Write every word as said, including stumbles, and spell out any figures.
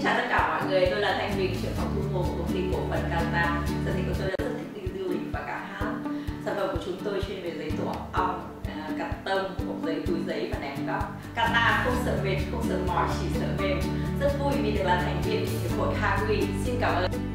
chào tất cả mọi người, tôi là Thanh Bình, trưởng phòng thu mua của công ty cổ phần Kata. Sở thích của tôi là rất thích đi du lịch và cả hát. Sản phẩm của chúng tôi chuyên về giấy tổ ong, cắt tông, hộp giấy, túi giấy và ném góc. Kata không sợ mệt, không sợ mỏi, chỉ sợ mềm. Rất vui vì được là thành viên của hiệp hội Hawi. Xin cảm ơn.